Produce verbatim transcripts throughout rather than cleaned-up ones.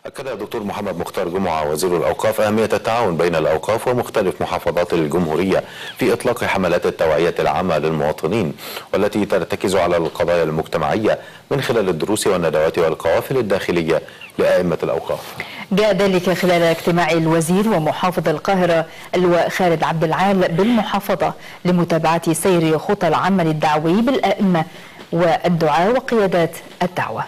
أكد الدكتور محمد مختار جمعة وزير الأوقاف أهمية التعاون بين الأوقاف ومختلف محافظات الجمهورية في إطلاق حملات التوعية العامة للمواطنين، والتي ترتكز على القضايا المجتمعية من خلال الدروس والندوات والقوافل الداخلية لأئمة الأوقاف. جاء ذلك خلال اجتماع الوزير ومحافظ القاهرة اللواء خالد عبد العال بالمحافظة لمتابعة سير خطى العمل الدعوي بالأئمة والدعاة وقيادات الدعوة.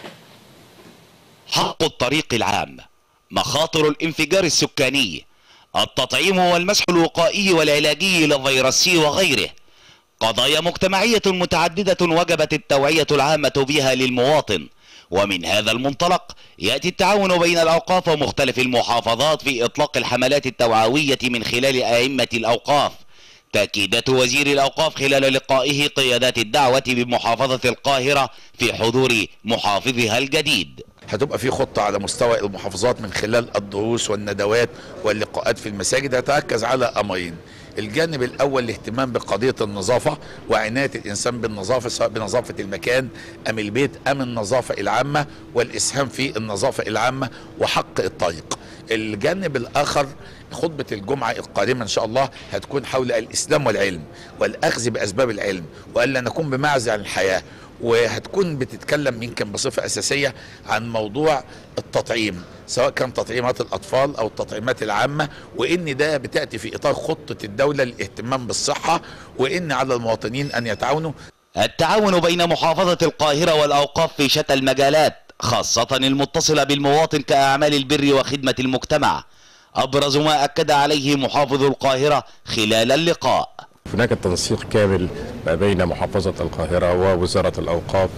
حق الطريق العام، مخاطر الانفجار السكاني، التطعيم والمسح الوقائي والعلاجي للفيروسي وغيره، قضايا مجتمعية متعددة وجبت التوعية العامة بها للمواطن. ومن هذا المنطلق يأتي التعاون بين الأوقاف ومختلف المحافظات في إطلاق الحملات التوعوية من خلال أئمة الأوقاف. تأكيدات وزير الأوقاف خلال لقائه قيادات الدعوة بمحافظة القاهرة في حضور محافظها الجديد. هتبقى في خطة على مستوى المحافظات من خلال الدروس والندوات واللقاءات في المساجد، هتركز على أمرين: الجانب الأول الاهتمام بقضية النظافة وعناية الإنسان بالنظافة، سواء بنظافة المكان أم البيت أم النظافة العامة، والإسهام في النظافة العامة وحق الطريق. الجانب الآخر خطبة الجمعة القادمة إن شاء الله هتكون حول الإسلام والعلم والأخذ بأسباب العلم وألا نكون بمعزل عن الحياة، وهتكون بتتكلم يمكن بصفة أساسية عن موضوع التطعيم، سواء كان تطعيمات الأطفال أو التطعيمات العامة، وإن ده بتأتي في إطار خطة الدولة للاهتمام بالصحة، وإن على المواطنين أن يتعاونوا. التعاون بين محافظة القاهرة والأوقاف في شتى المجالات، خاصة المتصلة بالمواطن كأعمال البر وخدمة المجتمع، أبرز ما أكد عليه محافظ القاهرة خلال اللقاء. هناك تنسيق كامل ما بين محافظة القاهرة ووزارة الأوقاف،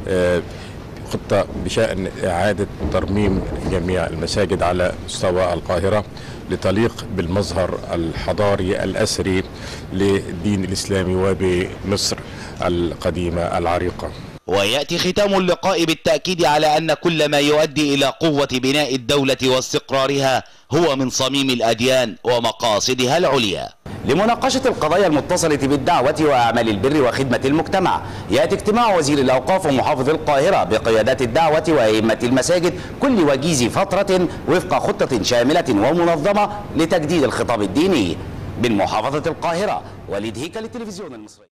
خطة بشأن إعادة ترميم جميع المساجد على مستوى القاهرة لتليق بالمظهر الحضاري الأثري للدين الإسلامي وبمصر القديمة العريقة. ويأتي ختام اللقاء بالتأكيد على أن كل ما يؤدي إلى قوة بناء الدولة واستقرارها هو من صميم الأديان ومقاصدها العليا. لمناقشة القضايا المتصلة بالدعوة وأعمال البر وخدمة المجتمع، يأتي اجتماع وزير الأوقاف ومحافظ القاهرة بقيادات الدعوة وأئمة المساجد كل وجيز فترة وفق خطة شاملة ومنظمة لتجديد الخطاب الديني. من محافظة القاهرة، وليد هيكل، التلفزيون المصري.